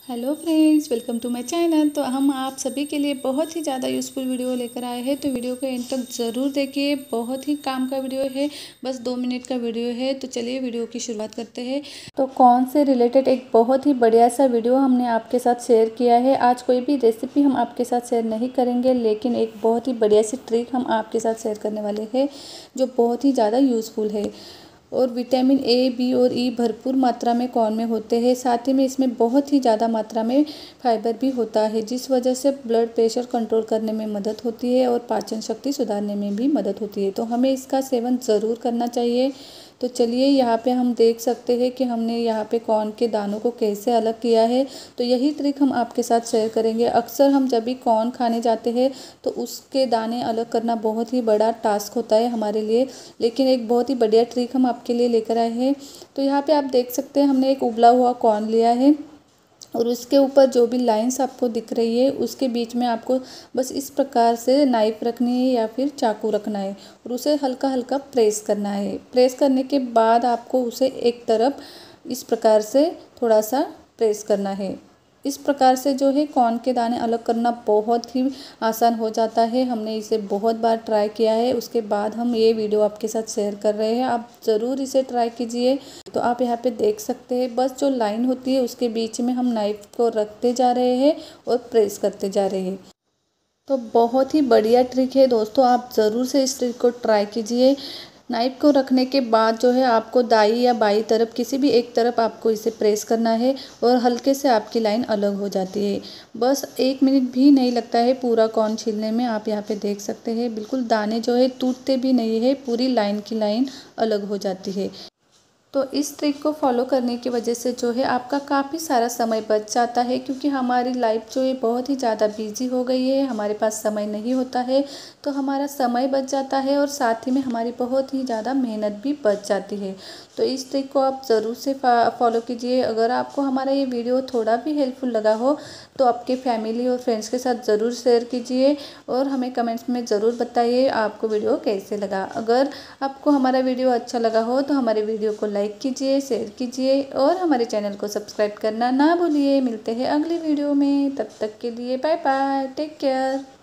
Hello friends, welcome to my channel. तो हम आप सभी के लिए बहुत ही ज़्यादा यूज़फुल वीडियो लेकर आए हैं। तो वीडियो को एंड तक ज़रूर देखिए। बहुत ही काम का वीडियो है, बस 2 मिनट का वीडियो है। तो चलिए वीडियो की शुरुआत करते हैं। तो कौन से रिलेटेड एक बहुत ही बढ़िया सा वीडियो हमने आपके साथ शेयर किया है। आज कोई भी रेसिपी हम आपके साथ शेयर नहीं करेंगे, लेकिन एक बहुत ही बढ़िया सी ट्रिक हम आपके साथ शेयर करने वाले हैं जो बहुत ही ज़्यादा यूज़फुल है। और विटामिन ए, बी और ई भरपूर मात्रा में कॉर्न में होते हैं। साथ ही में इसमें बहुत ही ज़्यादा मात्रा में फाइबर भी होता है, जिस वजह से ब्लड प्रेशर कंट्रोल करने में मदद होती है और पाचन शक्ति सुधारने में भी मदद होती है। तो हमें इसका सेवन ज़रूर करना चाहिए। तो चलिए यहाँ पे हम देख सकते हैं कि हमने यहाँ पे कॉर्न के दानों को कैसे अलग किया है। तो यही ट्रिक हम आपके साथ शेयर करेंगे। अक्सर हम जब भी कॉर्न खाने जाते हैं तो उसके दाने अलग करना बहुत ही बड़ा टास्क होता है हमारे लिए, लेकिन एक बहुत ही बढ़िया ट्रिक हम आपके लिए लेकर आए हैं। तो यहाँ पे आप देख सकते हैं हमने एक उबला हुआ कॉर्न लिया है और उसके ऊपर जो भी लाइंस आपको दिख रही है उसके बीच में आपको बस इस प्रकार से नाइफ रखनी है या फिर चाकू रखना है और उसे हल्का हल्का प्रेस करना है। प्रेस करने के बाद आपको उसे एक तरफ इस प्रकार से थोड़ा सा प्रेस करना है। इस प्रकार से जो है कॉर्न के दाने अलग करना बहुत ही आसान हो जाता है। हमने इसे बहुत बार ट्राई किया है, उसके बाद हम ये वीडियो आपके साथ शेयर कर रहे हैं। आप ज़रूर इसे ट्राई कीजिए। तो आप यहाँ पे देख सकते हैं, बस जो लाइन होती है उसके बीच में हम नाइफ को रखते जा रहे हैं और प्रेस करते जा रहे हैं। तो बहुत ही बढ़िया ट्रिक है दोस्तों, आप ज़रूर से इस ट्रिक को ट्राई कीजिए। नाइफ को रखने के बाद जो है आपको दाई या बाई तरफ किसी भी एक तरफ आपको इसे प्रेस करना है और हल्के से आपकी लाइन अलग हो जाती है। बस 1 मिनट भी नहीं लगता है पूरा कॉर्न छीलने में। आप यहाँ पे देख सकते हैं बिल्कुल दाने जो है टूटते भी नहीं है, पूरी लाइन की लाइन अलग हो जाती है। तो इस ट्रिक को फॉलो करने की वजह से जो है आपका काफ़ी सारा समय बच जाता है, क्योंकि हमारी लाइफ जो है बहुत ही ज़्यादा बिजी हो गई है, हमारे पास समय नहीं होता है। तो हमारा समय बच जाता है और साथ ही में हमारी बहुत ही ज़्यादा मेहनत भी बच जाती है। तो इस ट्रिक को आप ज़रूर से फॉलो कीजिए। अगर आपको हमारा ये वीडियो थोड़ा भी हेल्पफुल लगा हो तो आपके फैमिली और फ्रेंड्स के साथ ज़रूर शेयर कीजिए और हमें कमेंट्स में ज़रूर बताइए आपको वीडियो कैसे लगा। अगर आपको हमारा वीडियो अच्छा लगा हो तो हमारे वीडियो को लाइक कीजिए, शेयर कीजिए और हमारे चैनल को सब्सक्राइब करना ना भूलिए। मिलते हैं अगली वीडियो में, तब तक के लिए बाय बाय, टेक केयर।